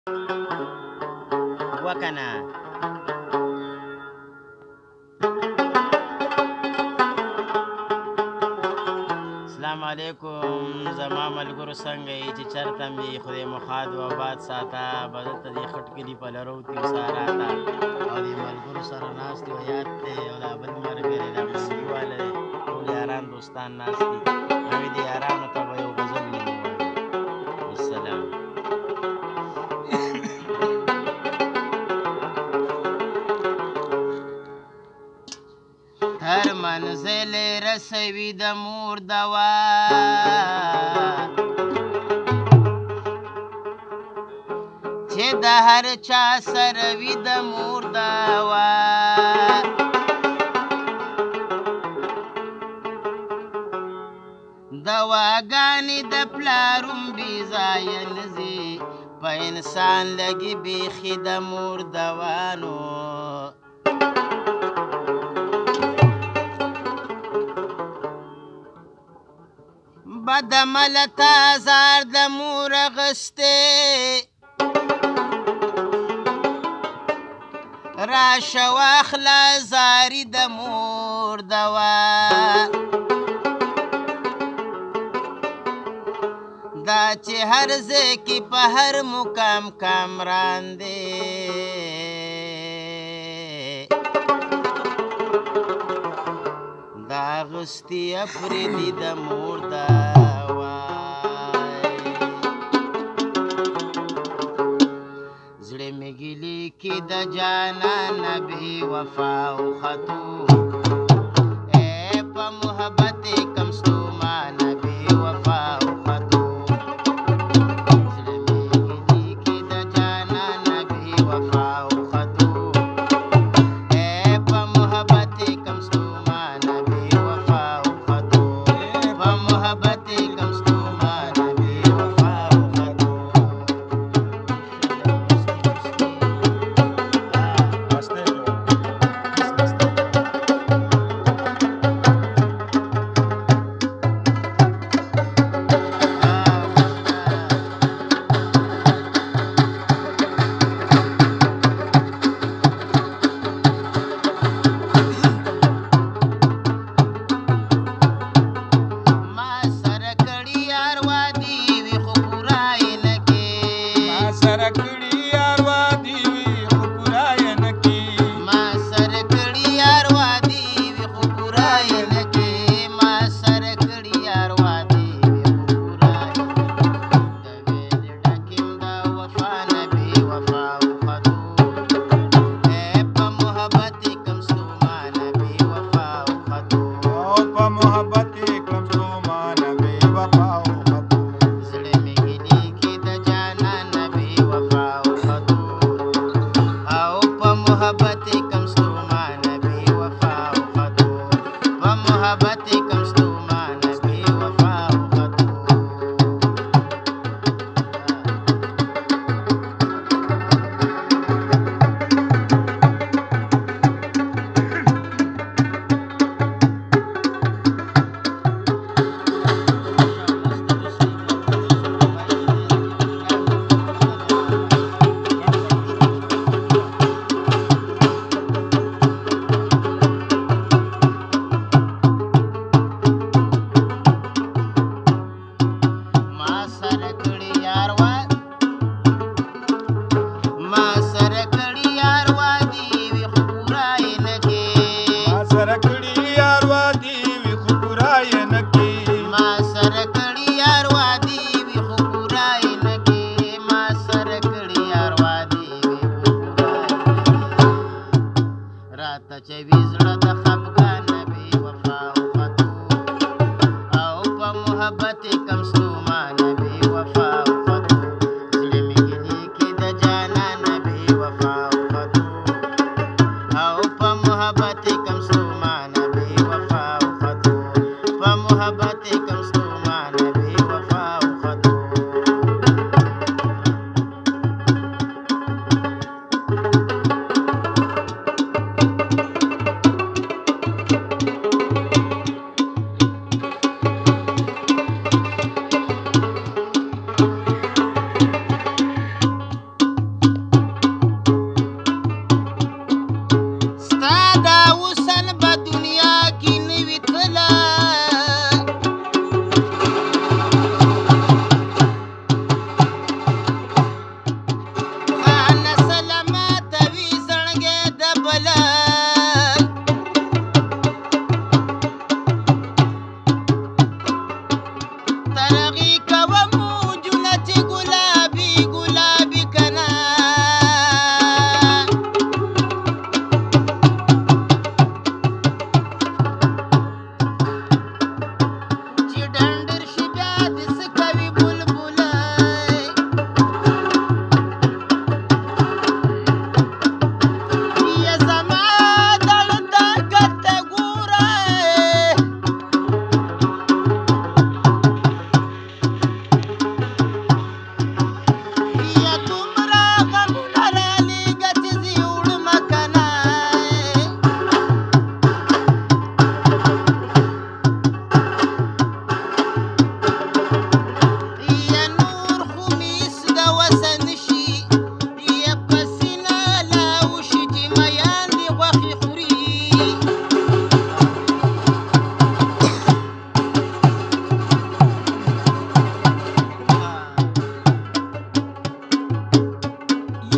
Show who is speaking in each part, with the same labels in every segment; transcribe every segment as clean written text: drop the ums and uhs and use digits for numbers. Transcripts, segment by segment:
Speaker 1: وکنه السلام علیکم زما ملګرو څنګه یې چې چېرته مې خدای مو ښاد و آباد ساته به دلته دې خټ کلي په لرو تیوسا راته او دې ملګرو سره ناست یو یاد دی او دا بل ملګری دا مسلي والا دی ټول یاران دوستان ناست دي نوې د یارانو ته به یو غزل نوم ووایو والسلام تر منزل رسوي د مور دوا چې د هر چا سره وي د مور دوا دواګانې د پلاروم بې ځایه نه ځي په انسان لګي بیخي د مور دوا نو بد ملتا زار د مور اغسته راشه واخله زاری د مور دوا دا چې هر ځای کې په هر مقام کامران دی دا غستی افریدی د مور دوائی زړه مې ګیلې کې د جانان بې وفا او خطو اے په محبت کم ستومان بې وفا او خطو زړه مې ګیلې کې د جانان بې وفا او خطو اے په محبت کم ستومان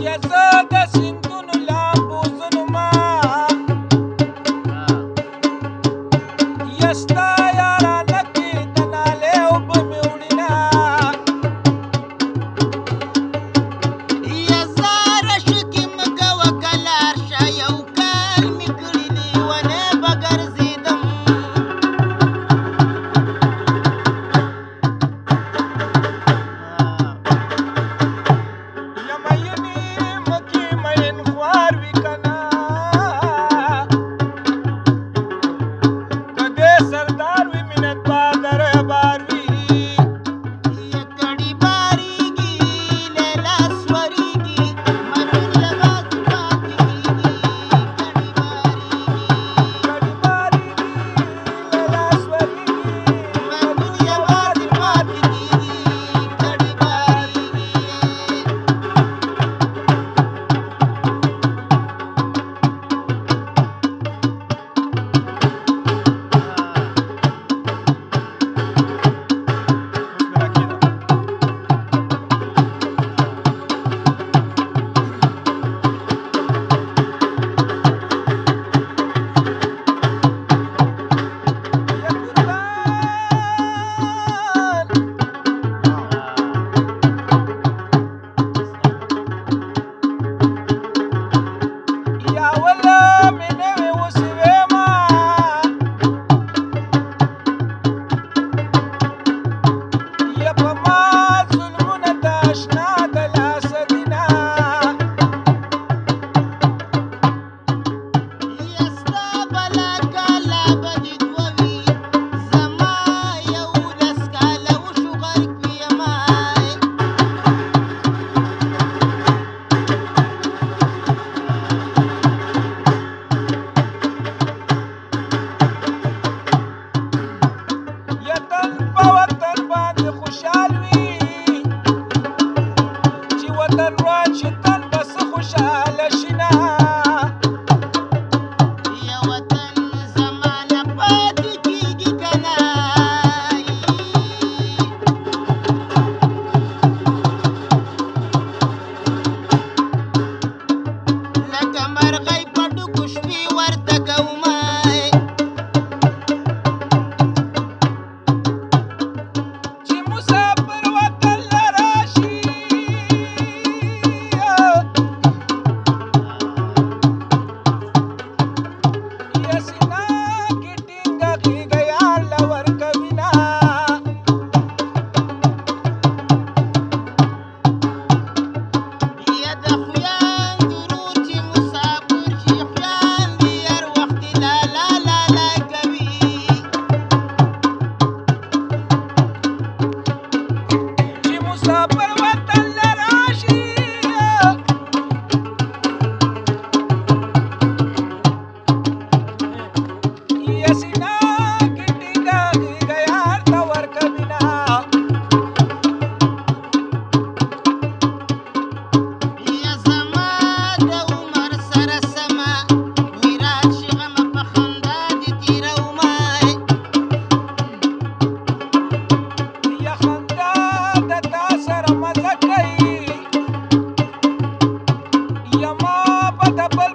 Speaker 2: Yama, but